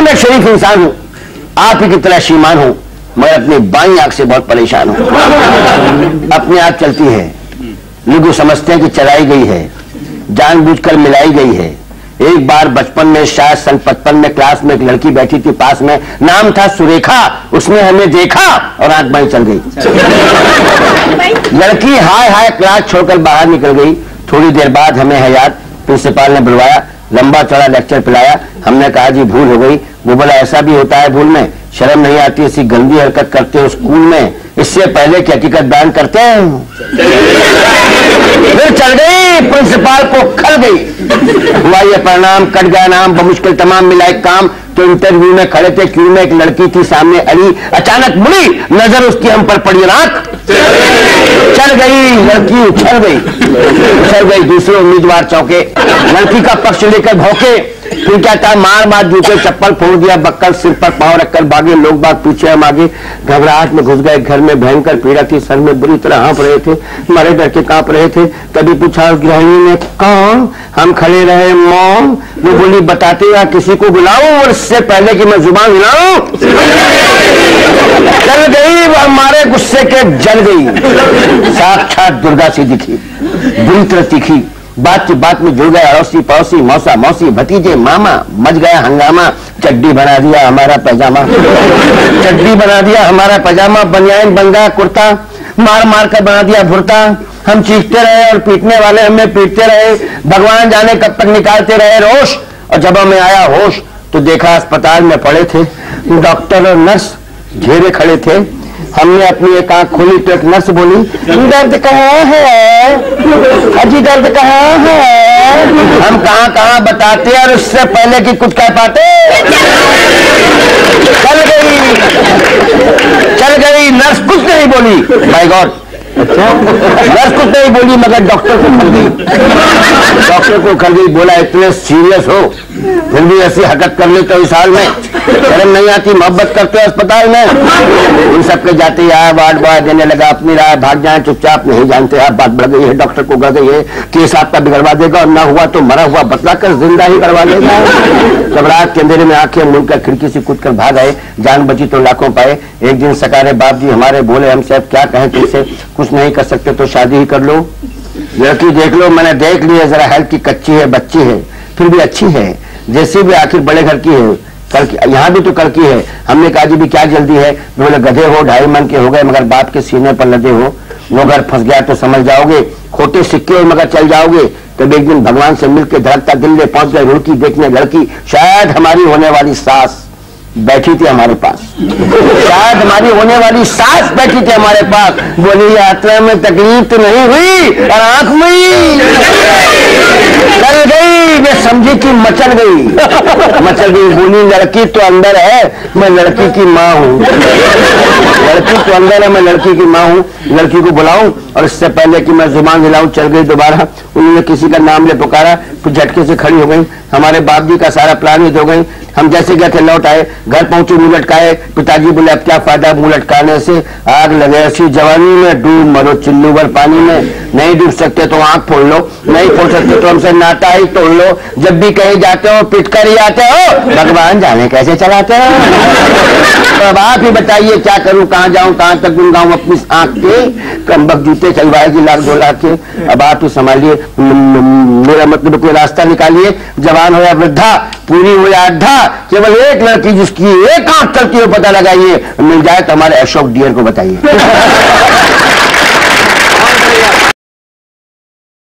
मैं शरीफ इंसान हूं, आप ही की तरह श्रीमान हूं, मैं अपनी बाईं आंख से बहुत परेशान हूं। अपनी आंख चलती है, लोग समझते हैं कि चलाई गई है, जानबूझकर मिलाई गई है। एक बार बचपन में शायद सन 55 में क्लास में एक लड़की बैठी थी पास में, नाम था सुरेखा, उसने हमें देखा और आंख बाईं चल गई। लड़की हाय हाय क्लास छोड़कर बाहर निकल गई। थोड़ी देर बाद हमें हयात प्रिंसिपल ने बुलवाया, लंबा चौड़ा लेक्चर पिलाया। हमने कहा जी भूल हो गई। वो बोला ऐसा भी होता है भूल में, शर्म नहीं आती, ऐसी गंदी हरकत करते हो स्कूल में, इससे पहले कि हकीकत बयान करते हैं। फिर चल गई, प्रिंसिपल को खल गई। हुआ ये परिणाम, कट गया नाम, बमुश्किल तमाम मिला एक काम। तो इंटरव्यू में खड़े थे, क्यू में एक लड़की थी सामने अड़ी, अचानक मुड़ी, नजर उसकी हम पर पड़ी, रात चल गई, लड़की उछल गई। दूसरे उम्मीदवार चौंके, लड़की का पक्ष लेकर भौंके। फिर क्या था, मार मार जूते चप्पल फोड़ दिया, बक्कल सिर पर पांव रखकर भागे। लोग बाग पीछे, हम आगे। घबराहट में घुस गए घर में, भयंकर पीड़ा थी, सर में बुरी तरह हाँफ रहे थे, हमारे डर के कांप रहे थे। तभी पूछा गृहिणी ने, कौन? हम खड़े रहे मौन। वो बोली, बताते या किसी को बुलाऊं और इससे पहले कि मैं जुबान हिलाऊं? चल गई, वो हमारे गुस्से के जल गई। साक्षात दुर्गा सी दिखी, बुरी तरह तीखी। बात में जुड़ गया अड़ोसी पड़ोसी, मौसा मौसी, भतीजे मामा, मच गया हंगामा। चड्डी बना दिया हमारा पैजामा, बनियान बन गया कुर्ता, मार मार कर बना दिया भुर्ता। हम चीखते रहे और पीटने वाले हमें पीटते रहे, भगवान जाने कब तक निकालते रहे रोष। और जब हमें आया होश तो देखा अस्पताल में पड़े थे डॉक्टर और नर्स, घेरे खड़े थे। हमने अपनी एक आंख खोली तो एक नर्स बोली, दर्द कहाँ है अजी, दर्द कहाँ है? हम कहाँ बताते और उससे पहले कि कुछ कह पाते चल गई। नर्स कुछ नहीं बोली, माय गॉड, नर्स कुछ नहीं बोली, मगर डॉक्टर को खल गई। बोला, इतने सीरियस हो फिर भी ऐसी हरकत कर लेते हो इस हाल में, शर्म नहीं आती? मोहब्बत करते हो अस्पताल में? इन सबके जाते ही आया, वार्ड बॉय देने लगा अपनी राय, भाग जाए चुपचाप, नहीं जानते आप बात बढ़ गई है, डॉक्टर को गड़ गई है, केस आपका बिगड़वा देगा और ना हुआ तो मरा हुआ बतला कर जिंदा ही करवा देगा। घबराहट के अंधेरे में आंखें मूंद कर खिड़की से कूद कर भाग आए, जान बची तो लाखों पाए। एक दिन सकारे बाप जी हमारे बोले, हमसे अब क्या कहें तुमसे, कुछ नहीं कर सकते तो शादी ही कर लो। लड़की देख लो, मैंने देख ली है, जरा हेल्थ की कच्ची है, बच्ची है, फिर भी अच्छी है, जैसे भी आखिर बड़े घर की है, यहाँ भी तो कर की है। हमने कहा जी भी क्या जल्दी है? बोले, गधे हो, 2.5 मन के हो गए मगर बाप के सीने पर लदे हो, वो घर फंस गया तो समझ जाओगे, खोटे सिक्के हो मगर चल जाओगे। तब एक दिन भगवान से मिलकर धड़कता दिल में पहुंच गए रुड़की देखने लड़की, शायद हमारी होने वाली सास बैठी थी हमारे पास, शायद हमारी होने वाली सास बैठी थी हमारे पास। बोली, यात्रा में तकलीफ तो नहीं हुई और आंख में चल गई। वे समझी कि मचल गई। बोली, लड़की तो अंदर है, मैं लड़की की माँ हूँ। लड़की तो अंदर है, मैं लड़की की माँ हूँ। लड़की को बुलाऊं और इससे पहले कि मैं जुबान हिलाऊं चल गई दोबारा। उन्होंने किसी का नाम ले पुकारा, फिर झटके से खड़ी हो गई। हमारे बाप जी का सारा प्लान ही हो गई। हम जैसे गए थे लौट आए, घर पहुंचे मुंह लटकाए। पिताजी बोले, अब क्या फायदा मुंह लटकाने से, आग लगे ऐसी जवानी में, डूब मरो चिल्लू भर पानी में। नहीं डूब सकते तो आंख फोड़ लो, नहीं फोड़ सकते तो हमसे नाता ही तोड़ लो। जब भी कहीं जाते हो पिट कर ही आते हो, भगवान जाने कैसे चलाते हो। तो अब आप ही बताइए क्या करूं, कहाँ जाऊं, कहाँ तक गुनगाऊं अपनी आंख के, कमबक जूते चलवाएगी लाख 2 लाख के। अब आप ही संभालिए, मेरा मतलब कोई रास्ता निकालिए। जवान हो या वृद्धा, पूरी हो या अद्धा, केवल एक लड़की जिसकी एक आंख चलती हो पता लगाइए, मिल जाए तो हमारे अशोक डियर को बताइए।